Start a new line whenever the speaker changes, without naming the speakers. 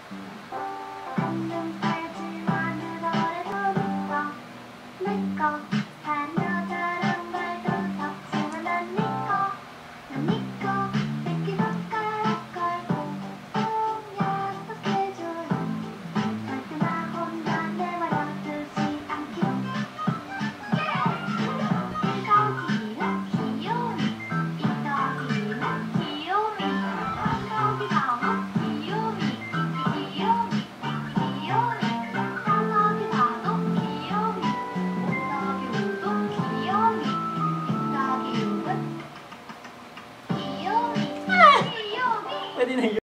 안녕 빨지만 너래도 내꺼 한 여자랑 말도 섞지만 난 니꺼 새끼 손가락 걸고 꼭 약속해줘요 절대 나 혼자 내버려두지 않기 이거기는 귀요미 이거기는 귀요미 한거기 가면 귀요미 귀요미 한거기 가도 귀요미 옥덕이 우도 귀요미 육덕이 우는 귀요미
Pwede na yun.